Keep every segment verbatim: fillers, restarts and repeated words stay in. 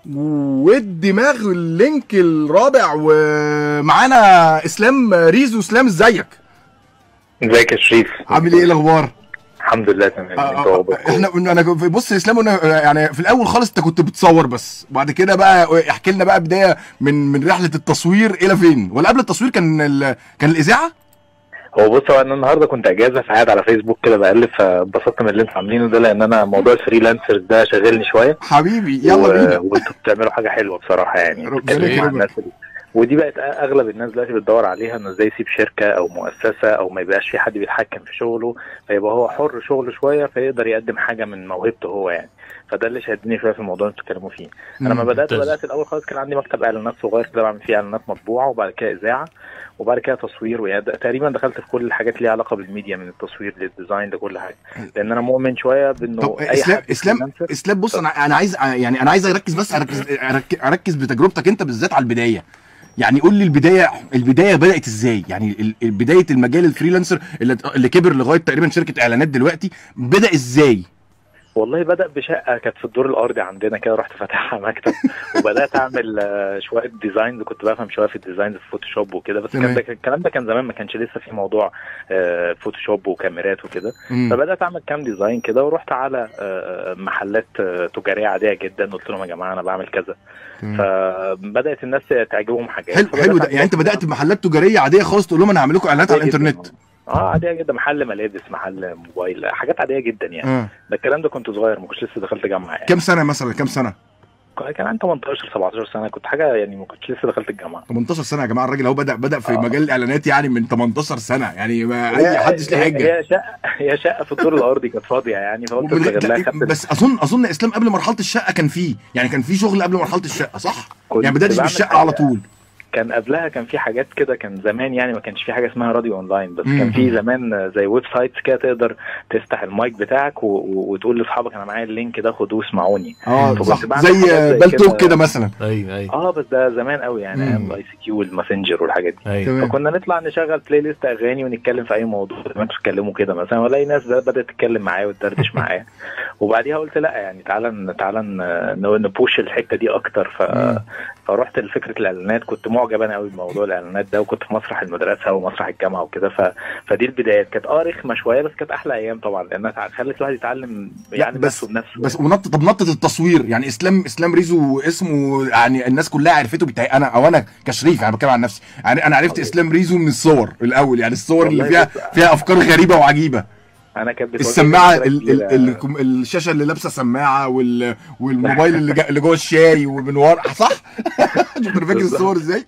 والدماغ اللينك الرابع، ومعانا اسلام ريزو. اسلام ازيك؟ ازيك يا شريف؟ عامل ايه الاخبار؟ الحمد لله تمام. آه آه احنا انا بص يا اسلام، يعني في الاول خالص انت كنت بتصور بس، بعد كده بقى احكي لنا بقى بدايه من من رحله التصوير الى فين، ولا قبل التصوير كان ال... كان الاذاعه؟ هو بص، هو انا النهارده كنت اجازه فقاعد على فيسبوك كده بقلب، فاتبسطت من اللي انتوا عاملينه ده، لان انا موضوع الفريلانسر ده شاغلني شويه حبيبي. يلا و... بينا. وانتوا بتعملوا حاجه حلوه بصراحه، يعني ربنا يكرمك. ودي بقت اغلب الناس دلوقتي بتدور عليها، انه ازاي يسيب شركه او مؤسسه او ما يبقاش في حد بيتحكم في شغله، فيبقى هو حر شغله شويه، فيقدر يقدم حاجه من موهبته هو يعني. فده اللي شدني شويه في الموضوع اللي بتتكلموا فيه. انا لما بدات بدات الاول خالص كان عندي مكتب اعلانات صغير كده بعمل فيه اعلانات مطبوعه، وبعد كده اذاعه، وبعد كده تصوير، ويعني تقريبا دخلت في كل الحاجات اللي ليها علاقه بالميديا، من التصوير للديزاين لكل حاجه، لان انا مؤمن شويه بانه اي اسلام حد اسلام اسلام بص، انا انا عايز يعني انا عايز اركز بس اركز اركز بتجربتك انت بالذات على البدايه. يعني قول لي البدايه البدايه بدات ازاي؟ يعني بدايه المجال الفريلانسر اللي, اللي كبر لغايه تقريبا شركه اعلانات دلوقتي، بدا ازاي؟ والله بدأ بشقة كانت في الدور الأرضي عندنا كده، رحت فاتحها مكتب وبدأت أعمل شوية ديزاينز، كنت بفهم شوية في الديزاينز في فوتوشوب وكده، بس كان الكلام ده كان زمان، ما كانش لسه في موضوع فوتوشوب وكاميرات وكده. فبدأت أعمل كام ديزاين كده، ورحت على محلات تجارية عادية جدا، قلت لهم يا جماعة أنا بعمل كذا، فبدأت الناس تعجبهم حاجات. حلو حلو ده، يعني أنت بدأت بمحلات تجارية عادية خالص، تقول لهم أنا هعمل لكم إعلانات على الإنترنت؟ اه عاديه جدا، محل ملابس، محل موبايل، حاجات عاديه جدا يعني. آه. ده الكلام ده كنت صغير، ما كنتش لسه دخلت جامعه يعني. كم سنه مثلا؟ كم سنه؟ كان عندي تمنتاشر سبعتاشر سنه، كنت حاجه يعني، ما كنتش لسه دخلت الجامعه. تمنتاشر سنه يا جماعه، الراجل اهو بدا بدا في آه. مجال الاعلانات يعني من تمنتاشر سنه، يعني ما اي حدش ليه حاجه. هي شقه هي شقه في الدور الارضي كانت فاضيه يعني، فقلت استغلها. بس اظن اظن اسلام قبل مرحله الشقه كان فيه، يعني كان في شغل قبل مرحله الشقه صح؟ يعني بداتش بالشقه على طول؟ كان قبلها كان في حاجات كده، كان زمان يعني ما كانش في حاجه اسمها راديو اونلاين، بس كان في زمان زي ويب سايتس كده تقدر تفتح المايك بتاعك و... وتقول لاصحابك انا معايا اللينك ده خدوه اسمعوني. اه صح، زي بلتوك كده مثلا. ايوه ايوه اه بس ده زمان قوي يعني، ايام اي سي كيو والماسنجر والحاجات دي. أيوة. فكنا نطلع نشغل بلاي ليست اغاني ونتكلم في اي موضوع، ما تتكلموا كده مثلا، والاقي ناس بدات تتكلم معايا وتدردش معايا. وبعديها قلت لا يعني تعالى تعالى نبوش الحته دي اكتر، ف... فرحت لفكره الاعلانات. كنت معجب انا قوي بموضوع الاعلانات ده، وكنت في مسرح المدرسه ومسرح الجامعه وكده، ف... فدي البدايات كانت اه رخمه شويه، بس كانت احلى ايام طبعا، لانها خلت الواحد يتعلم يعني بس نفسه بنفسه. بس ونط طب نطه التصوير يعني، اسلام اسلام ريزو اسمه يعني الناس كلها عرفته بتاعي انا، او انا كشريف يعني بتكلم عن نفسي، يعني انا عرفت اسلام ريزو من الصور الاول، يعني الصور اللي فيها فيها افكار غريبه وعجيبه. انا كانت السماعه ال ال ال الشاشه اللي لابسه سماعه، وال والموبايل اللي اللي جوه الشاي ومن ورا، صح؟ شفت انا فاكر الصور ازاي؟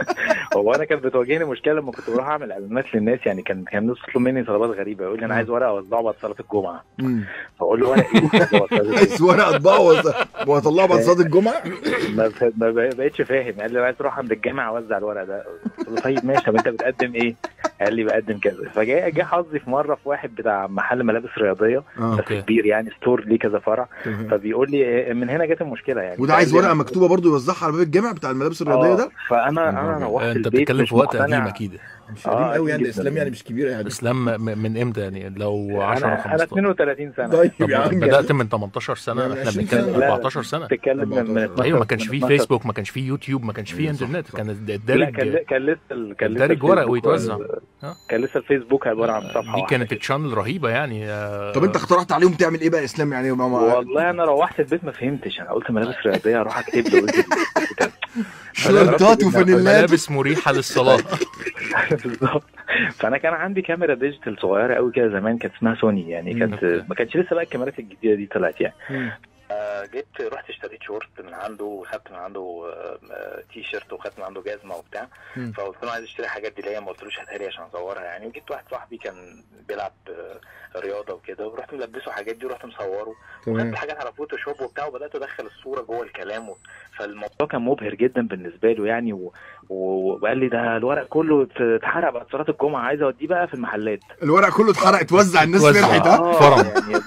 هو انا كانت بتواجهني مشكله لما كنت بروح اعمل اعلانات للناس، يعني كان كان الناس تطلب مني طلبات غريبه، يقول لي انا عايز ورقه اوزعها بعد صلاه الجمعه. فاقول له ورقه ايه؟ عايز ورقه اطبعها واطلعها بعد صلاه الجمعه؟ ما بقتش فاهم. قال لي عايز تروح عند الجامع اوزع الورق ده. قلت له طيب ماشي، طب انت بتقدم ايه؟ قال لي بقدم كذا. فجاي جه حظي في مره في واحد بتاع محل ملابس رياضيه بس كبير يعني، ستور ليه كذا فرع، فبيقول لي من هنا جت المشكله يعني. وده عايز ورقه مكتوبه برضو يوزعها على باب الجامع بتاع الملابس الرياضيه ده. فانا انا روحت انت بتتكلم في وقت قديم اكيد، مش قديم آه قوي يعني. اسلام يعني مش كبير يعني. اسلام من امتى يعني؟ لو عشرة خمستاشر؟ انا اتنين وتلاتين سنه. طيب يا عم بدات من تمنتاشر سنه، احنا بنتكلم اربعتاشر سنه. بتتكلم من ايوه، ما كانش فيه فيسبوك، ما كانش فيه يوتيوب، ما كانش فيه انترنت، كان الدارج كان لسه كان لسه الدارج ورق ويتوزع. كان لسه الفيسبوك عباره عن صفحه دي كانت تشانل رهيبه يعني. طب انت اقترحت عليهم تعمل ايه بقى اسلام يعني؟ والله انا روحت البيت ما فهمتش، انا قلت ملابس رياضيه اروح اكتب له شورتات وفانيلات، ملابس مريحه للصلاه. بالظبط. فانا كان عندي كاميرا ديجيتال صغيره قوي كده زمان، كانت اسمها سوني يعني، كانت ما كانتش لسه بقى الكاميرات الجديده دي طلعت يعني. جيت رحت اشتريت شورت من عنده، وخدت من عنده تي شيرت، وخدت من عنده جزمه وبتاع. فقلت له عايز اشتري حاجات دي ليا، ما قلتلوش هاتها لي عشان اصورها يعني. وجيت واحد صاحبي كان بيلعب رياضه وكده، ورحت ملبسه حاجات دي، ورحت مصوره، وخدت حاجات على فوتوشوب وبتاع، وبدات ادخل الصوره جوه الكلام و... فالموضوع كان مبهر جدا بالنسبه له يعني. و... وقال لي ده الورق كله اتحرق بعد صلاه الجمعه، عايز اوديه بقى في المحلات. الورق كله اتحرق، اتوزع، الناس فرحت. ها فرم يعني.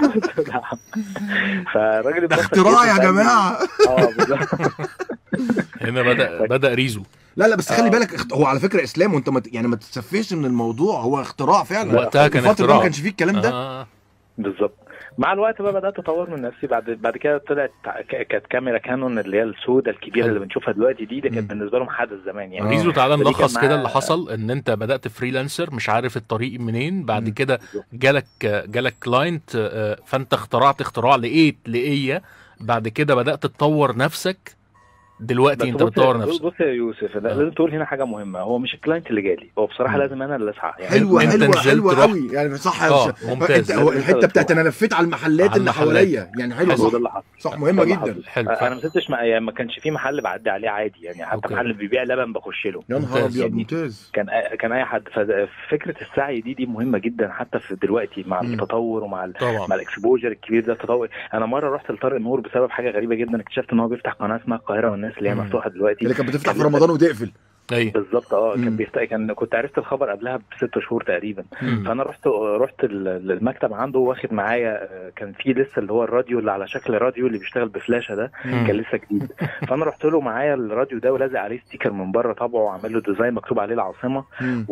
فالراجل ده اختراع يا جماعه. اه بالظبط. هنا بدا بدا ريزو. لا لا بس خلي بالك، هو على فكره اسلام، وانت مت يعني ما تتسفهش من الموضوع، هو اختراع فعلا. وقتها كان اختراع، ما كانش فيه الكلام ده. آه. بالظبط. مع الوقت بقى بدات اطور من نفسي. بعد بعد كده طلعت ك- كانت كاميرا كانون اللي هي السوداء الكبيره حلو. اللي بنشوفها دلوقتي دي، ده مم. كانت بالنسبه لهم حدث زمان يعني. ميزو تعالى فدي كان نلخص كده اللي معاها- حصل، ان انت بدات فريلانسر مش عارف الطريق منين، بعد مم. كده جالك جالك كلاينت، فانت اخترعت اختراع لقيت لقيه، بعد كده بدات تطور نفسك، دلوقتي بس انت بص بتطور بص نفسك. بص يا يوسف، لا- آه. لازم تقول هنا حاجه مهمه، هو مش الكلاينت اللي جالي، هو بصراحه مم. لازم انا اللي اسعى يعني. حلوه انت حلوه نزلت حلوه رحت. قوي يعني صح يا اه باشا. ممتاز. انت هو الحته بتاعت انا لفيت على المحلات على اللي المحلات. حواليا يعني حلوه حلو. هو ده صح اللي حصل. صح مهمه ده اللي جدا. حصل. حلو. انا ما سبتش ما, يعني ما كانش في محل بعدي عليه عادي يعني، حتى أوكي. محل بيبيع لبن بخش له. يا نهار ممتاز. ابيض يعني ممتاز. كان كان اي حد. ففكره السعي دي دي مهمه جدا حتى في دلوقتي مع مم. التطور ومع ال طبعا. مع الاكسبوجر الكبير ده التطور. انا مره رحت لطارق نور بسبب حاجه غريبه جدا، اكتشفت ان هو بيفتح قناه اسمها القاهره والناس اللي هي مم. مفتوحه دلوقتي. اللي كانت بتفتح كان في رمضان وتقفل. ايوه. بالظبط اه. مم. كان بيفتح كان كنت عرفت الخبر قبلها بست شهور تقريبا. مم. فانا رحت رحت ال- المكتب عنده واخد معايا، آه، كان في لسه اللي هو الراديو اللي على شكل راديو اللي بيشتغل بفلاشه ده، مم. كان لسه جديد. فانا رحت له معايا الراديو ده ولازق عليه ستيكر من بره طبعه، وعامل له ديزاين مكتوب عليه العاصمه مم.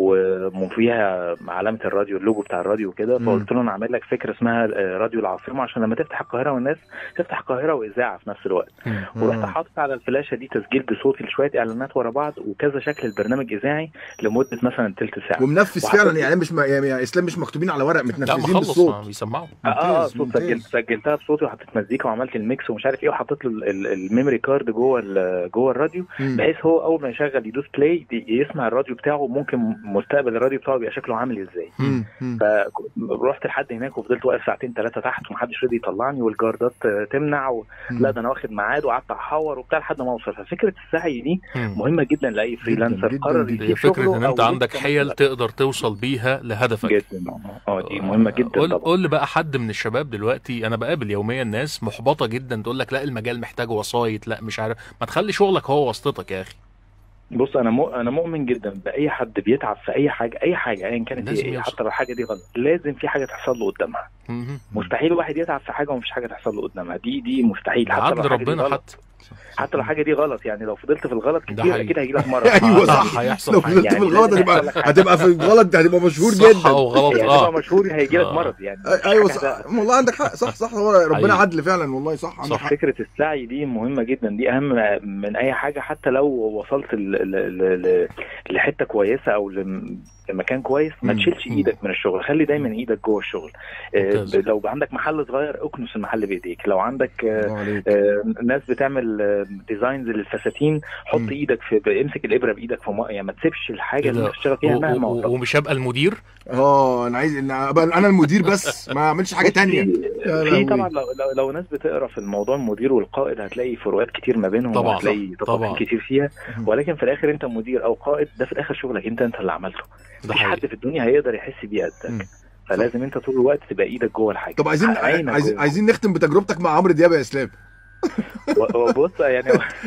وفيها علامه الراديو اللوجو بتاع الراديو وكده. مم. فقلت له انا عامل لك فكره اسمها آه، راديو العاصمه، عشان لما تفتح القاهره والناس تفتح القاهره واذاعه في نفس الوقت. مم. ورحت مم. حاطط على الفلاشه دي تسجيل بصوتي لشويه اعلانات ورا بعض وكذا شكل البرنامج اذاعي لمده مثلا ثلث ساعه. ومنفذ وحطيت- فعلا يعني مش م... يعني اسلام مش مكتوبين على ورق لا ما متنفذين خلص بالصوت. ما بيسمعوا. اه اه ممتاز، صوت ممتاز. سجلت سجلتها بصوتي وحطيت مزيكا وعملت الميكس ومش عارف ايه، وحطيت له ال- ال- الميموري كارد جوه ال- جوه الراديو، مم. بحيث هو اول ما يشغل يدوس بلاي يسمع الراديو بتاعه، ممكن مستقبل الراديو بتاعه بيبقى شكله عامل ازاي. مم. مم. فرحت لحد هناك وفضلت واقف ساعتين ثلاثه تحت ومحدش رضي يطلعني والجاردات تمنع و... لا ده انا واخد ميعاد وقعدت احور وبتاع لحد ما اوصل. ففكره السعي دي مم. مهمه جدا لاي فريلانسر جداً قرر جداً. هي يسيب فكره شغله ان أو انت عندك لسه حيل مثلاً. تقدر توصل بيها لهدفك. جدا اه دي مهمه جدا قول طبعا. قول لي بقى، حد من الشباب دلوقتي انا بقابل يوميا ناس محبطه جدا تقول لك لا المجال محتاج وسايط، لا مش عارف، ما تخلي شغلك هو واسطتك يا اخي. بص انا مو انا مؤمن جدا باي حد بيتعب في اي حاجه، اي حاجه ايا كانت لازم ايه، يوصل. حتى لو الحاجه دي غلط لازم في حاجه تحصل له قدامها. مهم. مستحيل واحد يتعب في حاجه ومفيش حاجه تحصل له قدامها، دي دي مستحيل. ده حتى لو عدل حاجه دي ربنا غلط، حتى. حتى لو حاجه دي غلط يعني، لو فضلت في الغلط ده كتير حقيقي. اكيد هيجي لك مره. ايوه صح. هيحصل لو حاجة. فضلت في يعني الغلط لازم هتبقى يحصل لك حاجة. هتبقى في الغلط هتبقى مشهور صح جدا. او غلط يعني اه تبقى مشهور هيجي لك آه. مرض يعني. ايوه حاجة صح والله عندك حق صح صح هو ربنا حقيقي. عدل فعلا والله صح عندك صح. حق. فكرة السعي دي مهمة جدا، دي أهم من أي حاجة. حتى لو وصلت ل- ل- ل- لحتة كويسة أو لم- لمكان كويس، ما مم. تشيلش مم. إيدك من الشغل، خلي دايما إيدك جوه الشغل. آه، ممتاز. لو عندك محل صغير اكنس المحل بإيديك، لو عندك آه، الله عليك. آه، ناس بتعمل آه، ديزاينز للفساتين، حط مم. ايدك في امسك الابره بايدك في ميه، يعني ما تسيبش الحاجه اللي كده. انت بتشتغل فيها و- مهما و- وصلت. ومش هبقى المدير. اه انا عايز ان ابقى انا المدير بس ما اعملش حاجه بص، تانية. في يا في لهوي. طبعا لو, لو, لو ناس بتقرا في الموضوع المدير والقائد هتلاقي فروقات كتير ما بينهم، طبعا، وهتلاقي طبعا. تفاصيل كتير فيها، مم. ولكن في الاخر انت مدير او قائد، ده في الاخر شغلك انت انت اللي عملته، ده مفيش حد حقيقي. في الدنيا هيقدر يحس بيه مم. قدك. فلازم انت طول الوقت تبقى ايدك جوه الحاجه. طب عايزين عينك عايزين جوه. عايزين نختم بتجربتك مع عمرو دياب يا اسلام. بص يعني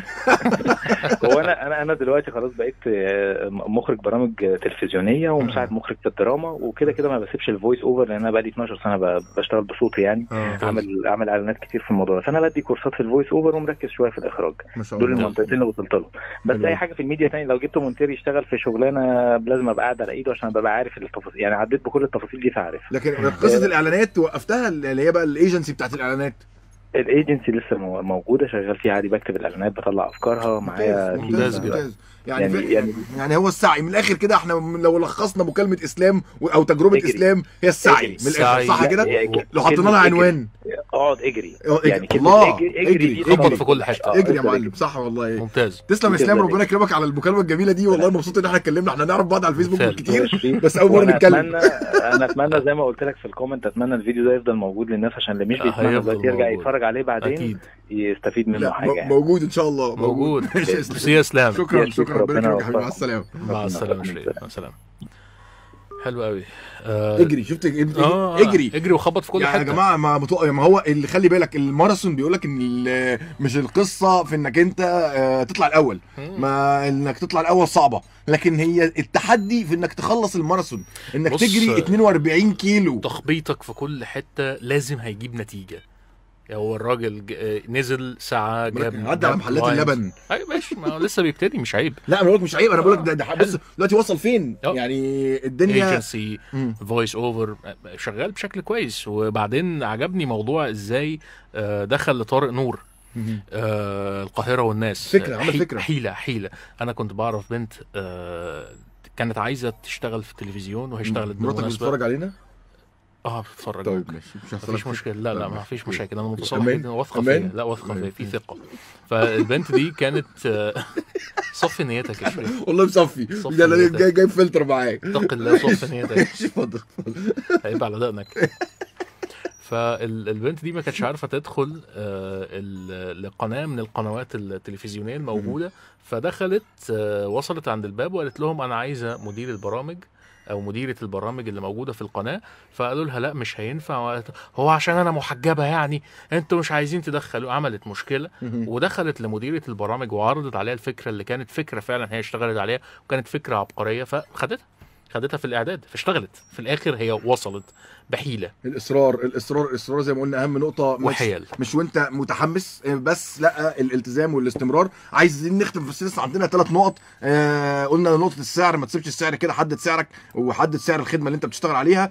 هو انا انا انا دلوقتي خلاص بقيت مخرج برامج تلفزيونيه ومساعد مخرج في الدراما وكده كده، ما بسيبش الفويس اوفر لان انا بقى لي اتناشر سنه بشتغل بصوتي يعني. آه. اعمل اعمل اعلانات كتير في الموضوع، فانا بدي كورسات في الفويس اوفر ومركز شويه في الاخراج. ما شاء دول الله. المنطقتين اللي وصلت لهم. بس حلو. اي حاجه في الميديا تاني لو جبت مونتير يشتغل في شغلانه لازم ابقى قاعد على ايده عشان ابقى عارف التفاصيل، يعني عديت بكل التفاصيل دي فعارف. لكن قصه الاعلانات وقفتها اللي هي بقى الايجنسي بتاعت الاعلانات. الايجنسي لسه موجوده، شغال فيها عادي، بكتب الاعلانات، بطلع افكارها معايا. ممتاز جدا. ممتاز. يعني يعني- يعني, يعني- يعني هو السعي من الاخر كده، احنا لو لخصنا مكالمه اسلام او تجربه اجري. اسلام هي السعي اجري. من الاخر السعي. صح كده. يعني لو حطينا كلمة لها اجري. عنوان اقعد اجري، اه، اجري. يعني كلمة الله. اجري اجري. اجري دي خبط خالص. في كل حته. آه، اجري يا افضل معلم صح والله. ممتاز. تسلم يا تفضل اسلام، اجري. ربنا يكرمك على المكالمه الجميله دي، والله مبسوط ان احنا اتكلمنا، احنا نعرف بعض على الفيسبوك فعلا. كتير بس اول مره وأنا نتكلم. اتمنى انا اتمنى زي ما قلت لك في الكومنت، اتمنى الفيديو ده يفضل موجود للناس عشان اللي مش آه، بيسمعنا هيفضل دلوقتي يرجع موجود. يتفرج عليه بعدين اكيد يستفيد منه لا حاجه م- يعني. موجود ان شاء الله موجود. ماشي يا اسلام. ميرسي يا اسلام. شكرا يا شكرا ربنا ربنا يكرمك يا حبيبي، مع يوفقك. السلامه. مع السلامه ربنا شريف. مع السلامه. حلو قوي. آه اجري شفت اجري آه، اجري اجري وخبط في كل يعني حته. يا جماعه ما متو... ما هو اللي خلي بالك الماراثون بيقول لك ان ال- مش القصه في انك انت آه، تطلع الاول، مم. ما انك تطلع الاول صعبه، لكن هي التحدي في انك تخلص الماراثون، انك بص، تجري اتنين واربعين كيلو. تخبيطك في كل حته لازم هيجيب نتيجه. هو الراجل ج- نزل ساعه جاب عدى على جاب محلات clients. اللبن. ايوه ماشي، ما هو لسه بيبتدي مش عيب. لا انا بقول لك مش عيب، انا بقول لك ده, ده حلو. بص دلوقتي وصل فين أه. يعني الدنيا. ايجنسي مم. فويس اوفر شغال بشكل كويس. وبعدين عجبني موضوع ازاي آه، دخل لطارق نور مم. آه، القاهره والناس. فكرة، عمل حي- فكرة. حيله حيله. انا كنت بعرف بنت آه، كانت عايزه تشتغل في التلفزيون وهي اشتغلت مراتك بالمناسبه. بتتفرج علينا؟ اه بتتفرج. طيب ماشي، مش هحصل مفيش لك مشكله. لا لا ما فيش مشاكل، انا متصالح أمان؟ جدا واثقه أمان؟ فيا. لا واثقه طيب. فيا، في ثقه. فالبنت دي كانت آه، صفي نيتك يا شريف، والله مصفي، صفي ده انا نيتك. جاي جايب فلتر معايا. اتق الله صفي نيتك. ماشي اتفضل اتفضل. هيبقى على دقنك. فالبنت دي ما كانتش عارفه تدخل آه، ال- لقناه من القنوات التلفزيونيه الموجوده. فدخلت آه، وصلت عند الباب وقالت لهم انا عايزه مدير البرامج او مديره البرامج اللي موجوده في القناه. فقالوا لها لا مش هينفع. وقالت هو عشان انا محجبه يعني انتوا مش عايزين تدخلوا. عملت مشكله ودخلت لمديره البرامج وعرضت عليها الفكره اللي كانت فكره فعلا هي اشتغلت عليها وكانت فكره عبقريه. فخدتها خدتها في الاعداد فاشتغلت في الاخر. هي وصلت بحيله الاصرار الاصرار الاصرار زي ما قلنا اهم نقطه. مش وحيل. مش وانت متحمس بس، لا الالتزام والاستمرار. عايزين نختم بس لسه عندنا ثلاث نقط. آه قلنا نقطه السعر، ما تسيبش السعر كده، حدد سعرك وحدد سعر الخدمه اللي انت بتشتغل عليها.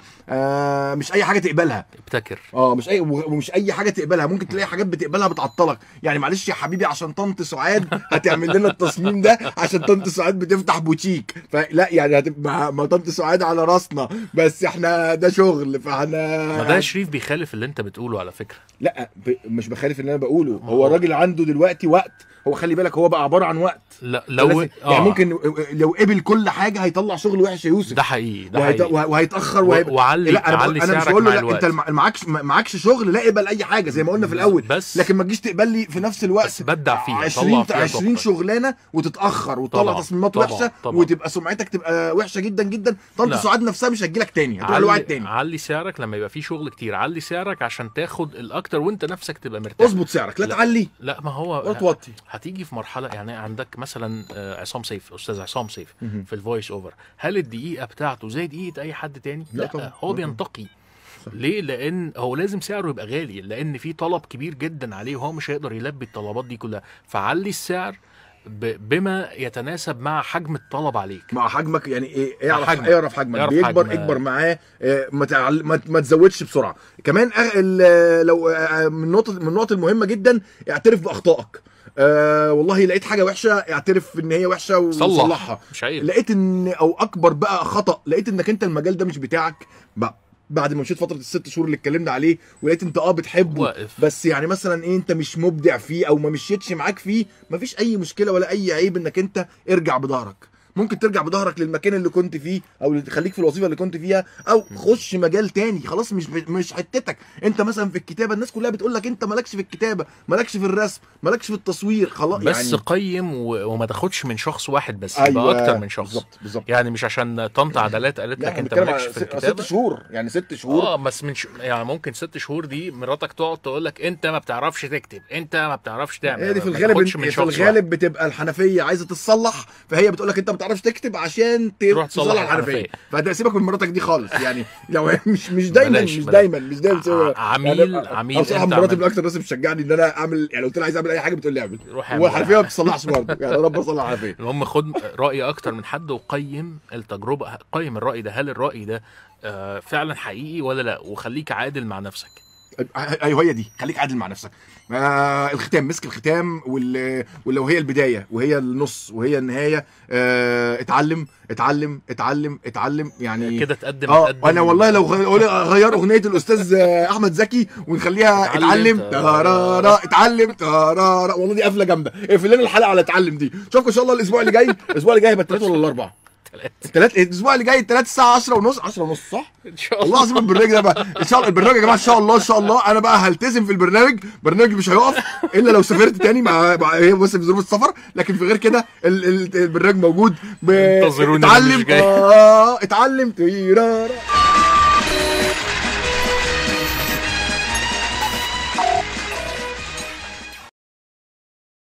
آه مش اي حاجه تقبلها. ابتكر. اه مش اي ومش اي حاجه تقبلها. ممكن تلاقي حاجات بتقبلها بتعطلك. يعني معلش يا حبيبي عشان طنط سعاد هتعمل لنا التصميم ده عشان طنط سعاد بتفتح بوتيك، فلا يعني هتبقى ما طنط سعاد على راسنا بس احنا ده شغل فاحنا. ما ده يا شريف بيخالف اللي انت بتقوله على فكره. لا ب... مش بخالف اللي انا بقوله. هو الراجل عنده دلوقتي وقت. هو خلي بالك هو بقى عباره عن وقت. لا لو فلازم- يعني ممكن لو قبل كل حاجه هيطلع شغل وحش يا يوسف. ده حقيقي ده وهيت... حقيقي. وهيتاخر و- وهيبقى وعلي لا انا, علي بقول... أنا مش سعرك بقول له مع لا الوقت. انت الم- معكش معكش شغل لا اقبل اي حاجه زي ما قلنا في الاول. بس لكن ما تجيش تقبل لي في نفس الوقت بس بدع فيها، عشرين طلع فيها عشرين طاقتك. شغلانه وتتاخر وتطلع طبعاً، تصميمات طبعاً، وحشه طبعاً. وتبقى سمعتك تبقى وحشه جدا جدا. طنط لا. سعاد نفسها مش هتجيلك تاني، هتروح لواحد علي, تاني. علي سعرك لما يبقى في شغل كتير. علي سعرك عشان تاخد الاكتر وانت نفسك تبقى مرتاح. اظبط سعرك، لا لا. تعلي لا ما هو ولا توطي. هتيجي في مرحله يعني عندك مثلا آه، عصام سيف، استاذ عصام سيف مهم. في الفويس اوفر. هل الدقيقه بتاعته زي دقيقه اي حد تاني؟ لا لا, طبعاً. هو لا بينتقي. صح. ليه؟ لان هو لازم سعره يبقى غالي لان في طلب كبير جدا عليه وهو مش هيقدر يلبي الطلبات دي كلها. فعلي السعر ب- بما يتناسب مع حجم الطلب عليك. مع حجمك يعني ايه؟ اعرف حجمك. اعرف حجمك اعرف بيكبر حجم. اكبر معاه. آه، ما, تعل... ما, ما تزودش بسرعه. كمان أغ... ال- لو آه، من النقط من النقط المهمه جدا اعترف باخطائك. آه والله لقيت حاجه وحشه اعترف ان هي وحشه صلح. وصلحها. مش عيب. لقيت ان او اكبر بقى خطا، لقيت انك انت المجال ده مش بتاعك بقى بعد ما مشيت فتره الست شهور اللي اتكلمنا عليه، ولقيت انت اه بتحبه واقف. بس يعني مثلا ايه انت مش مبدع فيه او ما مشيتش معاك فيه، مفيش اي مشكله ولا اي عيب انك انت ارجع بظهرك. ممكن ترجع بظهرك للمكان اللي كنت فيه او اللي تخليك في الوظيفه اللي كنت فيها او خش مجال تاني. خلاص مش مش حتتك. انت مثلا في الكتابه الناس كلها بتقول لك انت مالكش في الكتابه، مالكش في الرسم، مالكش في التصوير. خلاص بس يعني قيم و- وما تاخدش من شخص واحد بس. أيوة، يبقى اكتر من شخص. بالظبط بالظبط. يعني مش عشان طنط عدلات قالت لا لك احنا انت بنتكلم مالكش على في ست الكتابه. شهور يعني ست شهور. اه بس من ش... يعني ممكن ست شهور دي مراتك تقعد تقول لك انت ما بتعرفش تكتب، انت ما بتعرفش تعمل. هي دي في ما الغالب تاخدش من في شخص الغالب بتبقى الحنفيه عايزه تتصلح، فهي بتقول لك انت ما بتعرفش تكتب عشان تروح تصلح تصلح الحنفيه. الحنفية. فده سيبك من مراتك دي خالص يعني. لو هي مش مش دايما بلاش- مش بلاش. دايما مش دايما ع- عميل- يعني عميل أنا بصراحه أنت مراتي عمل- من اكتر الناس بتشجعني ان انا اعمل، يعني قلت لها عايز اعمل اي حاجه بتقول لي اعمل، روح اعمل. والحنفيه ما بتصلحش برضه يعني انا بصلح الحنفيه. المهم خد راي اكتر من حد وقيم التجربه. قيم الراي ده، هل الراي ده آه فعلا حقيقي ولا لا، وخليك عادل مع نفسك. ايوه هي دي، خليك عادل مع نفسك. آه الختام، مسك الختام وال... ولو هي البدايه وهي النص وهي النهايه. آه اتعلم اتعلم اتعلم اتعلم يعني كده تقدم اه تقدم. انا والله لو غ- غير اغنيه الاستاذ احمد زكي ونخليها اتعلم اتعلم ترارا. ترارا اتعلم ترارا، والله دي قفله جامده. اقفل لنا الحلقه على اتعلم دي. نشوفكم ان شاء الله الاسبوع اللي جاي. الاسبوع اللي جاي هيبقى الثلاث ولا الاربع؟ الثلاث. الاسبوع اللي جاي الثلاث الساعه عشرة ونص عشرة ونص صح؟ ان شاء والله الله. العظيم البرنامج ده بقى ان شاء الله. البرنامج يا جماعه ان شاء الله ان شاء الله انا بقى هلتزم في البرنامج. برنامج مش هيقف الا لو سافرت تاني مع, مع هي بس بظروف السفر، لكن في غير كده ال... ال... البرنامج موجود. ب... انتظروني أنا مش اتعلم جاي. اه اتعلم تيرارا.